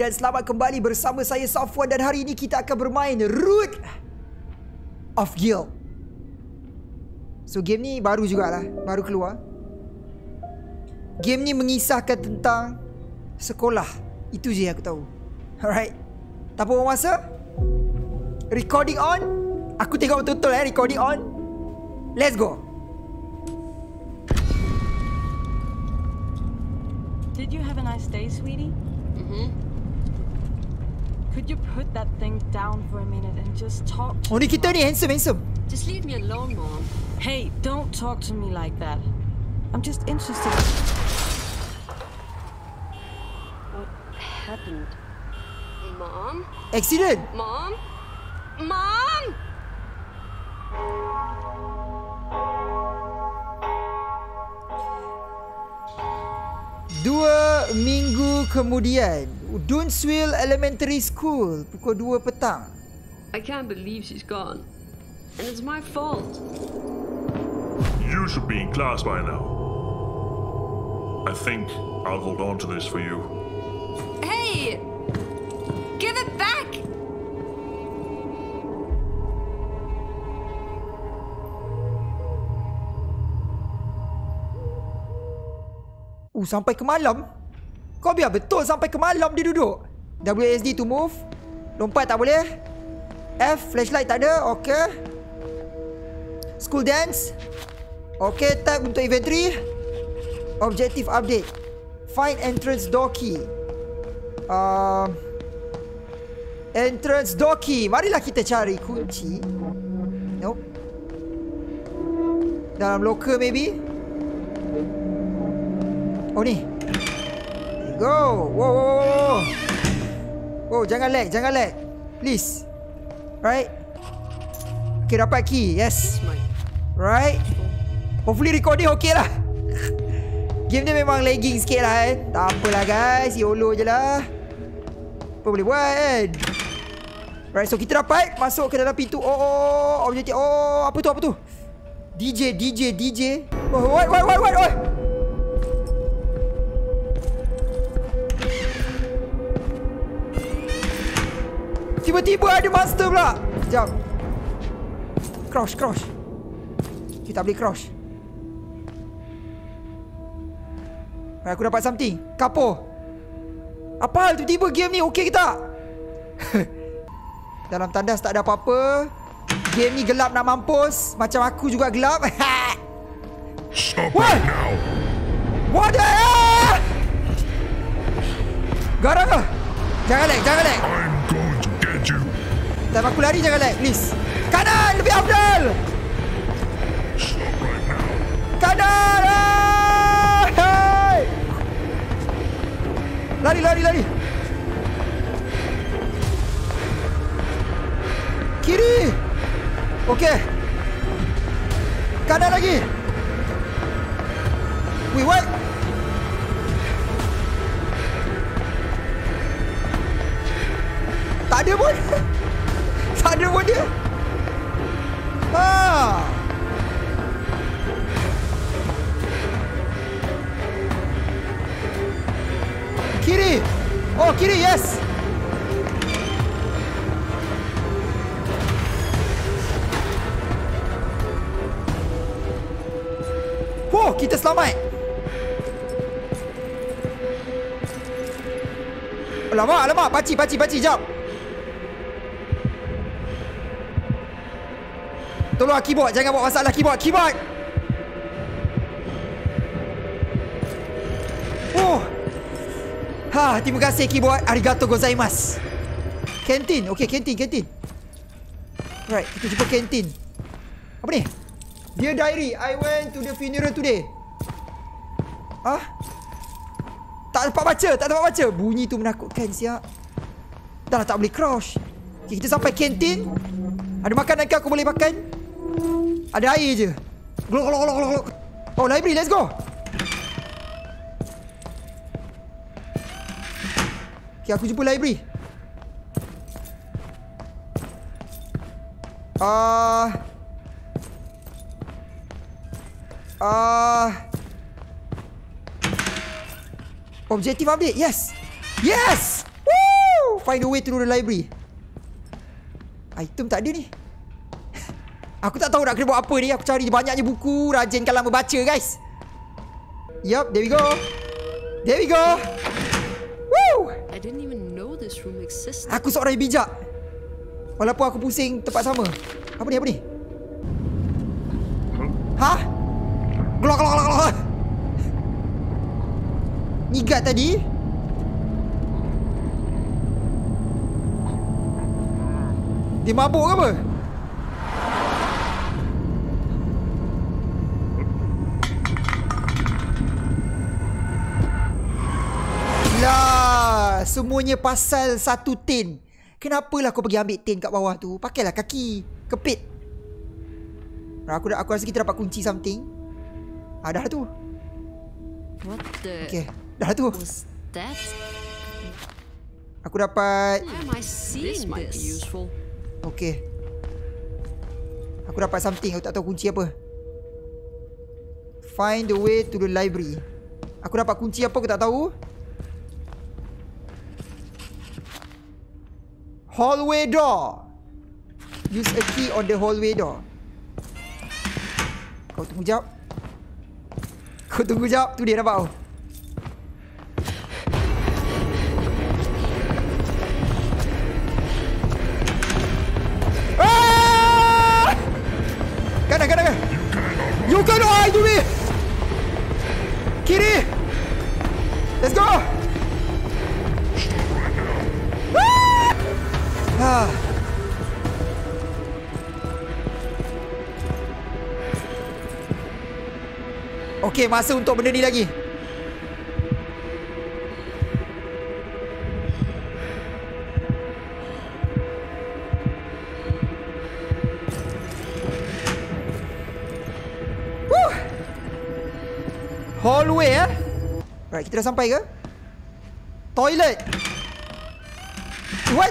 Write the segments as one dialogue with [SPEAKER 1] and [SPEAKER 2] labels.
[SPEAKER 1] dan selamat kembali bersama saya Safwan, dan hari ini kita akan bermain Root of Guild. So game ni baru jugalah, baru keluar. Game ni mengisahkan tentang sekolah. Itu je yang aku tahu. Alright. Tak apa masa. Recording on. Aku tengok betul-betul recording on. Let's go.
[SPEAKER 2] Did you have a nice day, sweetie? Could you put that thing down for a minute and just talk to
[SPEAKER 1] Oh ni kita ni handsome.
[SPEAKER 3] Just leave me alone, Mom.
[SPEAKER 2] Hey, don't talk to me like that. I'm just interested.
[SPEAKER 3] What happened? Mom?
[SPEAKER 1] Accident.
[SPEAKER 3] Mom? Mom?
[SPEAKER 1] 2 minggu kemudian, Dunsville Elementary School, pukul 2 petang.
[SPEAKER 3] I can't believe she's gone. And it's my fault.
[SPEAKER 4] You should be in class by now. I think I'll hold on to this for you.
[SPEAKER 3] Hey! Give it back!
[SPEAKER 1] Sampai ke malam? Kau biar betul sampai ke malam dia duduk. WSD to move. Lompat tak boleh. F, flashlight tak ada. Okay. School dance. Okay, tab untuk inventory. Objective update. Find entrance door key. Entrance door key. Marilah kita cari kunci. Nope. Dalam locker maybe. Oh ni. There you go. Whoa. Oh, jangan lag. Please. Right. Okay, dapat key. Yes. Right. Hopefully recording okay lah. Game ni memang lagging sikit lah Tak apalah guys. YOLO je lah. Apa boleh buat kan. Right, so kita dapat masuk ke dalam pintu. Oh, objektif. Oh, apa tu? DJ. Oh, what? Tiba-tiba ada monster pula. Sekejap. Crouch. Kita tak boleh crouch. Aku dapat something. Kapo. Apa hal tiba-tiba game ni okey ke tak? Dalam tandas tak ada apa-apa. Game ni gelap nak mampus. Macam aku juga gelap.
[SPEAKER 4] Stop
[SPEAKER 1] What?
[SPEAKER 4] right now.
[SPEAKER 1] What the hell? Garang ke? Jangan lag.
[SPEAKER 4] I'm going to get you.
[SPEAKER 1] Time aku lari jangan lag, please. Kanan lebih afdal.
[SPEAKER 4] Stop right now.
[SPEAKER 1] Kanan. Hey! Lari. Kiri. Okey. Kanan lagi. Wait, what? Tak ada pun dia. Kiri. Oh, kiri, yes. Oh, kita selamat. Alamak, paci, jap. Tolong keyboard, jangan buat masalah keyboard. Oh. Terima kasih keyboard. Arigato gozaimasu. Kantin. Okay, kantin. Right, kita jumpa kantin. Apa ni? Dear diary, I went to the funeral today. Tak dapat baca. Bunyi tu menakutkan siap. Dah tak boleh crouch. Okay, kita sampai kantin. Ada makanan ke aku boleh makan? Ada air je. Glok. Oh, library, let's go. Okay, aku jumpa library. Objective update. Yes. Woo! Find a way to the library. Item tak ada ni. Aku tak tahu nak kena buat apa ni. Aku cari banyaknya buku. Rajin kalau membaca, guys. Yup, there we go. There we go. Woo!
[SPEAKER 3] I didn't even know this room existed.
[SPEAKER 1] Aku seorang yang bijak. Walaupun aku pusing tempat sama. Apa ni, apa ni? Hah? Gelak. Ni guard tadi. Dia mabuk ke apa? Lah, semuanya pasal satu tin. Kenapalah kau pergi ambil tin kat bawah tu? Pakailah kaki. Kepit. Aku rasa kita dapat kunci something. Dah tu.
[SPEAKER 3] What the?
[SPEAKER 1] Okay, dah tu.
[SPEAKER 3] Was that?
[SPEAKER 1] Aku dapat.
[SPEAKER 3] Why am I seeing this? Might be useful.
[SPEAKER 1] Okay. Aku dapat something. Aku tak tahu kunci apa. Find the way to the library. Aku dapat kunci apa aku tak tahu. Hallway door. Use a key on the hallway door. Kau tunggu jap. Kau tunggu jap. Tu dia nampak tau. Kanan. You can hide me. Kiri. Let's go. Okay, masa untuk benda ni lagi. Hallway Right, kita dah sampai ke? Toilet. What?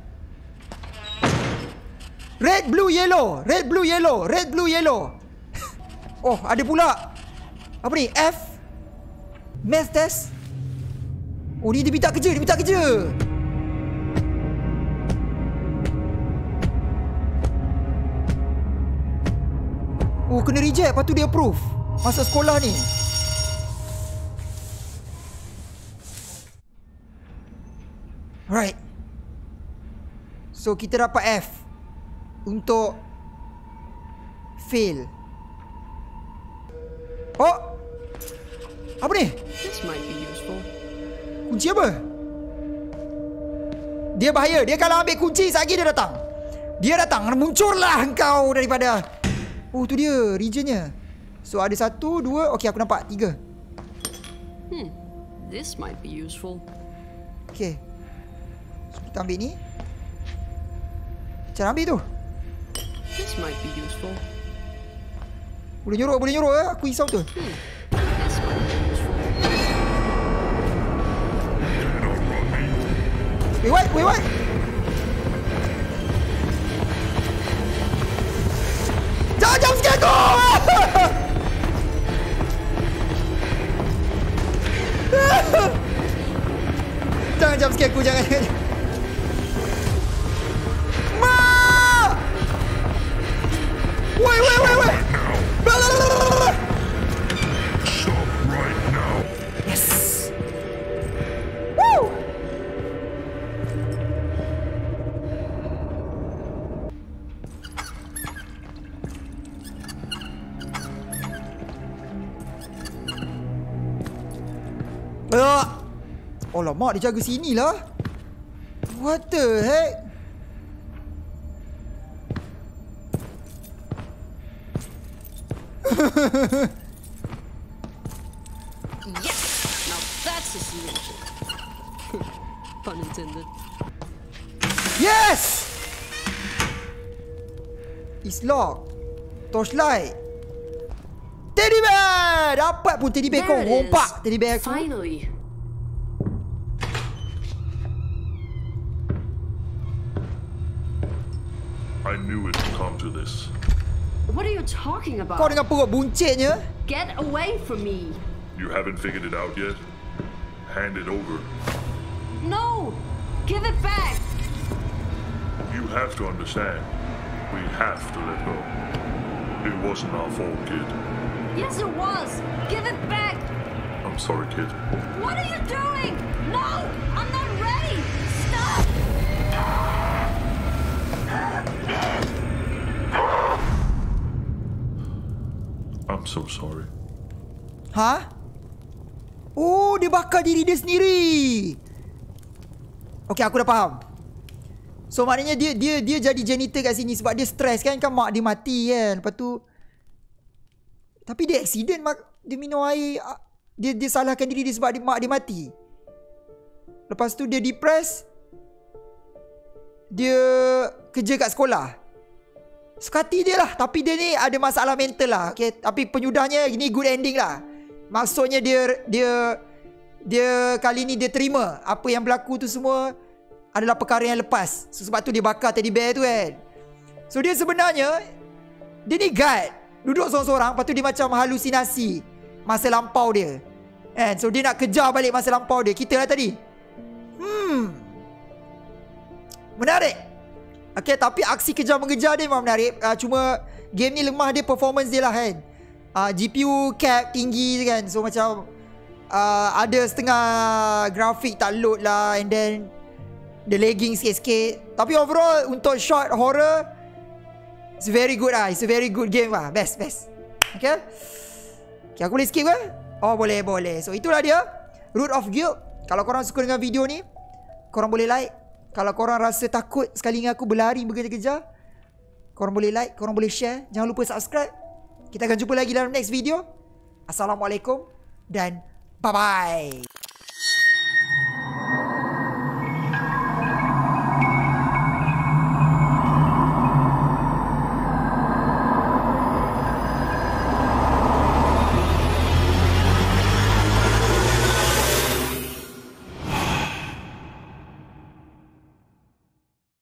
[SPEAKER 1] Red, blue, yellow. Red, blue, yellow. Red, blue, yellow. Oh, ada pula. Apa ni? F. Math test. Oh, ni dia minta kerja. Oh, kena reject. Lepas tu dia approve. Masuk sekolah ni. Right. So, kita dapat F. Untuk fail. Oh, apa ni?
[SPEAKER 3] This might be useful.
[SPEAKER 1] Kunci apa? Dia bahaya. Dia kalau ambil kunci, sekejap lagi dia datang. Muncullah engkau daripada. Oh, tu dia regionnya. So ada 1, 2. Okay, aku nampak 3.
[SPEAKER 3] This might be useful.
[SPEAKER 1] Okay, so kita ambil ni. Cara ambil tu.
[SPEAKER 3] This might be useful.
[SPEAKER 1] Boleh nyorok Aku risau tu.
[SPEAKER 3] This might be useful.
[SPEAKER 1] Wait, what? Jangan jump scare aku! Jangan jump scare aku, jangan. Wait.
[SPEAKER 4] Stop right now.
[SPEAKER 1] Yes. Woo! Oh lama dia jaga sini lah. What the heck?
[SPEAKER 3] Yes! Now that's a solution. Pun intended.
[SPEAKER 1] Yes! It's locked. Torchlight. Teddy bear! Dapat pun teddy bear kau.
[SPEAKER 3] There it is.
[SPEAKER 1] Rompak teddy bear aku.
[SPEAKER 3] Finally.
[SPEAKER 4] I knew it would come to this.
[SPEAKER 3] What are you talking about?
[SPEAKER 1] Kau dengan perut buncitnya.
[SPEAKER 3] Get away from me.
[SPEAKER 4] You haven't figured it out yet? Hand it over.
[SPEAKER 3] No!
[SPEAKER 2] Give it back!
[SPEAKER 4] You have to understand. We have to let go. It wasn't our fault, kid.
[SPEAKER 2] Yes, it was! Give it back!
[SPEAKER 4] I'm sorry, kid.
[SPEAKER 2] What are you doing? No! I'm not ready! Stop!
[SPEAKER 4] I'm so sorry.
[SPEAKER 1] Ha? Oh, dia bakar diri dia sendiri. Okay, aku dah faham. So maknanya dia jadi janitor kat sini sebab dia stres kan mak dia mati kan. Lepas tu tapi dia accident dia minum air, dia salahkan diri dia sebab mak dia mati. Lepas tu dia depressed. Dia kerja kat sekolah. Suka hati dia lah. Tapi dia ni ada masalah mental lah. Okay? Tapi penyudahnya ini good ending lah. Maksudnya dia kali ni dia terima apa yang berlaku tu semua adalah perkara yang lepas. So, sebab tu dia bakar teddy bear tu kan. So dia sebenarnya dia ni guard, duduk seorang-seorang. Lepas tu dia macam halusinasi masa lampau dia kan. So dia nak kejar balik masa lampau dia. Kita lah tadi. Menarik. Okay, tapi aksi kejar-mengejar dia memang menarik. Cuma game ni lemah dia performance dia lah kan. GPU cap tinggi kan. So macam ada setengah grafik tak load lah. And then the lagging sikit-sikit. Tapi overall untuk short horror, it's very good lah. It's a very good game lah. Best. Okay, aku boleh skip ke? Oh boleh. So itulah dia Root of Guilt. Kalau korang suka dengan video ni, korang boleh like. Kalau korang rasa takut sekali dengan aku berlari berkejar-kejar, korang boleh like, korang boleh share. Jangan lupa subscribe. Kita akan jumpa lagi dalam next video. Assalamualaikum dan bye-bye.